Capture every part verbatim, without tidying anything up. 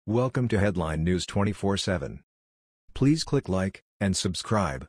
Welcome to Headline News twenty-four seven. Please click like and subscribe.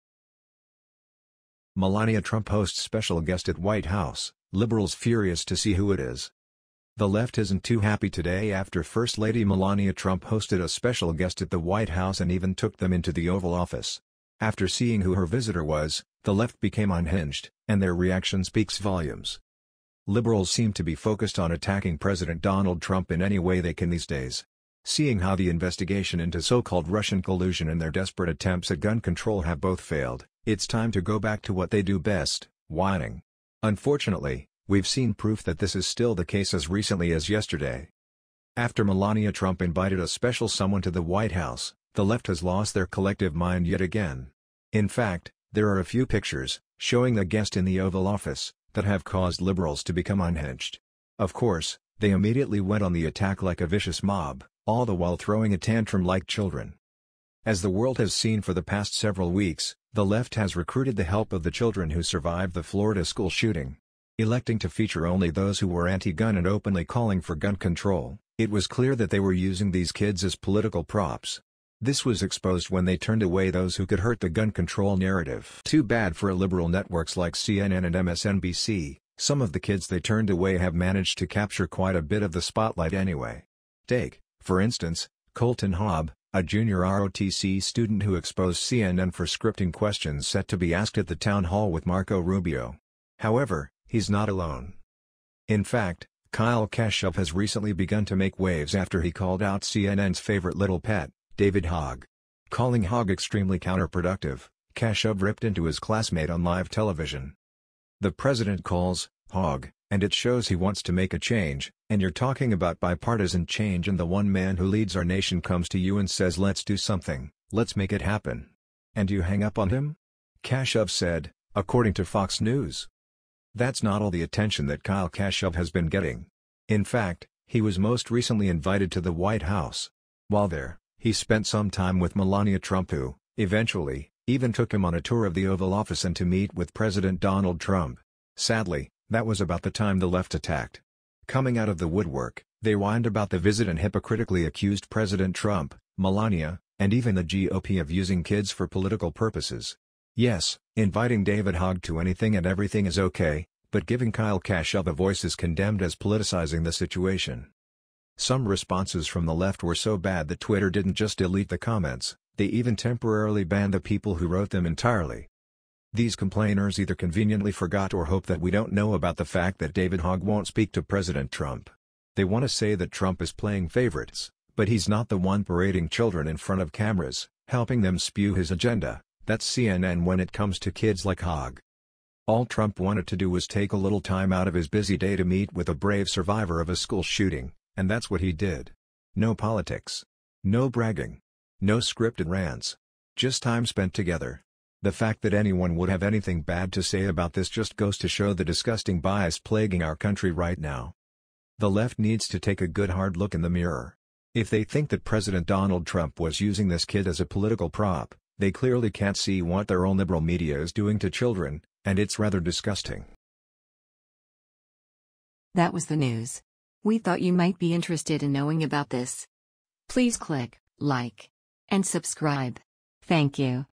Melania Trump hosts special guest at White House, liberals furious to see who it is. The left isn't too happy today after First Lady Melania Trump hosted a special guest at the White House and even took them into the Oval Office. After seeing who her visitor was, the left became unhinged, and their reaction speaks volumes. Liberals seem to be focused on attacking President Donald Trump in any way they can these days. Seeing how the investigation into so-called Russian collusion and their desperate attempts at gun control have both failed, it's time to go back to what they do best, whining. Unfortunately, we've seen proof that this is still the case as recently as yesterday. After Melania Trump invited a special someone to the White House, the left has lost their collective mind yet again. In fact, there are a few pictures, showing the guest in the Oval Office, that have caused liberals to become unhinged. Of course, they immediately went on the attack like a vicious mob, all the while throwing a tantrum like children. As the world has seen for the past several weeks, the left has recruited the help of the children who survived the Florida school shooting. Electing to feature only those who were anti-gun and openly calling for gun control, it was clear that they were using these kids as political props. This was exposed when they turned away those who could hurt the gun control narrative. Too bad for liberal networks like C N N and M S N B C, some of the kids they turned away have managed to capture quite a bit of the spotlight anyway. Take, for instance, Colton Hobb, a junior R O T C student who exposed C N N for scripting questions set to be asked at the town hall with Marco Rubio. However, he's not alone. In fact, Kyle Kashuv has recently begun to make waves after he called out C N N's favorite little pet, David Hogg. Calling Hogg extremely counterproductive, Kashuv ripped into his classmate on live television. The president calls Hogg, and it shows he wants to make a change, and you're talking about bipartisan change, and the one man who leads our nation comes to you and says let's do something, let's make it happen. And you hang up on him? Kashuv said, according to Fox News. That's not all the attention that Kyle Kashuv has been getting. In fact, he was most recently invited to the White House. While there, he spent some time with Melania Trump, who, eventually, even took him on a tour of the Oval Office and to meet with President Donald Trump. Sadly, that was about the time the left attacked. Coming out of the woodwork, they whined about the visit and hypocritically accused President Trump, Melania, and even the G O P of using kids for political purposes. Yes, inviting David Hogg to anything and everything is okay, but giving Kyle Kashuv a voice is condemned as politicizing the situation. Some responses from the left were so bad that Twitter didn't just delete the comments, they even temporarily banned the people who wrote them entirely. These complainers either conveniently forgot or hope that we don't know about the fact that David Hogg won't speak to President Trump. They want to say that Trump is playing favorites, but he's not the one parading children in front of cameras, helping them spew his agenda. That's C N N when it comes to kids like Hogg. All Trump wanted to do was take a little time out of his busy day to meet with a brave survivor of a school shooting, and that's what he did. No politics. No bragging. No scripted rants. Just time spent together. The fact that anyone would have anything bad to say about this just goes to show the disgusting bias plaguing our country right now. The left needs to take a good hard look in the mirror. If they think that President Donald Trump was using this kid as a political prop, they clearly can't see what their own liberal media is doing to children, and it's rather disgusting. That was the news. We thought you might be interested in knowing about this. Please click like and subscribe. Thank you.